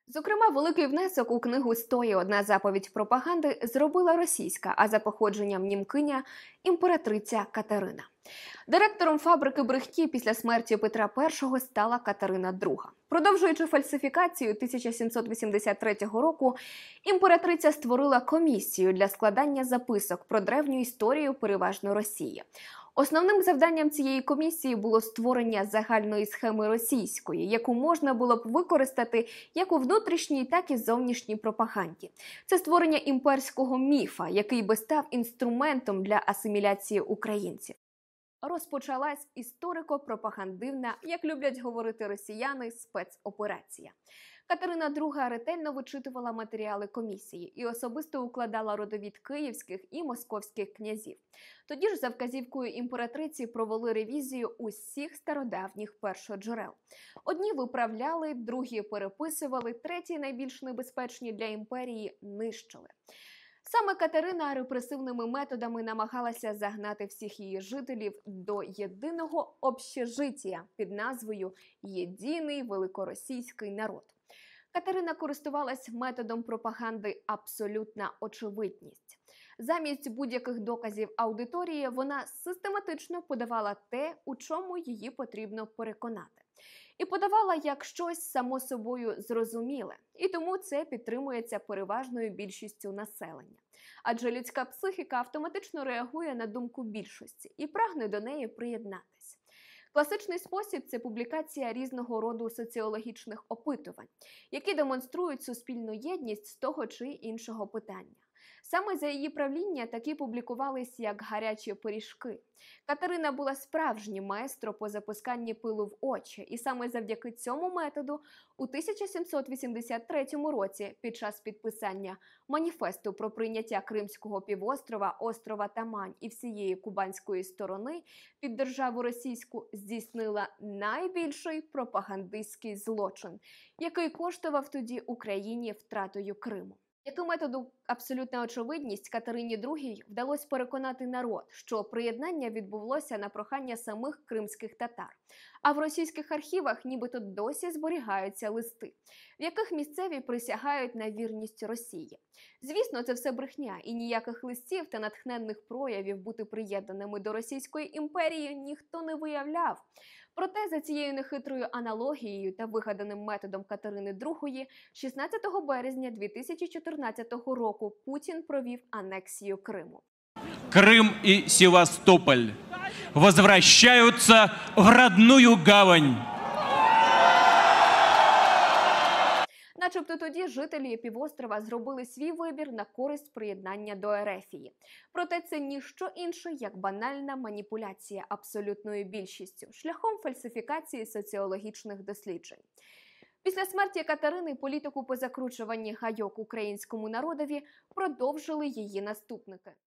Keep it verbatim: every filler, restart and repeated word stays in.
Зокрема, великий внесок у книгу «Сто одна заповідь пропаганди» зробила російська, а за походженням німкиня – імператриця Катерина. Директором фабрики брехті після смерті Петра Першого стала Катерина Друга. Продовжуючи фальсифікацію тисяча сімсот вісімдесят третього року, імператриця створила комісію для складання записок про древню історію переважно Росії. Основним завданням цієї комісії було створення загальної схеми російської, яку можна було б використати як у внутрішній, так і зовнішній пропаганді. Це створення імперського міфа, який би став інструментом для асиміляції українців. Розпочалась історико-пропагандивна, як люблять говорити росіяни, спецоперація. Катерина Друга ретельно вичитувала матеріали комісії і особисто укладала родовід київських і московських князів. Тоді ж за вказівкою імператриці провели ревізію усіх стародавніх першоджерел. Одні виправляли, другі переписували, треті, найбільш небезпечні для імперії, нищили. Саме Катерина репресивними методами намагалася загнати всіх її жителів до єдиного общежиття під назвою «Єдиний великоросійський народ». Катерина користувалась методом пропаганди «абсолютна очевидність». Замість будь-яких доказів аудиторії вона систематично подавала те, у чому її потрібно переконати. І подавала як щось само собою зрозуміле. І тому це підтримується переважною більшістю населення. Адже людська психіка автоматично реагує на думку більшості і прагне до неї приєднатись. Класичний спосіб – це публікація різного роду соціологічних опитувань, які демонструють суспільну єдність з того чи іншого питання. Саме за її правління такі публікувались як гарячі пиріжки. Катерина була справжнім майстром по запусканні пилу в очі, і саме завдяки цьому методу у тисяча сімсот вісімдесят третьому році під час підписання маніфесту про прийняття Кримського півострова, острова Тамань і всієї кубанської сторони під державу російську здійснила найбільший пропагандистський злочин, який коштував тоді Україні втратою Криму. Яким методу «абсолютна очевидність» Катерині Другій вдалося переконати народ, що приєднання відбулося на прохання самих кримських татар. А в російських архівах нібито досі зберігаються листи, в яких місцеві присягають на вірність Росії. Звісно, це все брехня, і ніяких листів та натхненних проявів бути приєднаними до Російської імперії ніхто не виявляв. Проте за цією нехитрою аналогією та вигаданим методом Катерини Другої шістнадцятого березня дві тисячі чотирнадцятого року Путін провів анексію Криму. Крым и Севастополь возвращаются в родную гавань. Начебто тоді жителі півострова зробили свій вибір на користь приєднання до Ерефії. Проте це ніщо інше, як банальна маніпуляція абсолютною більшістю, шляхом фальсифікації соціологічних досліджень. Після смерті Катерини політику по закручуванні гайок українському народові продовжили її наступники.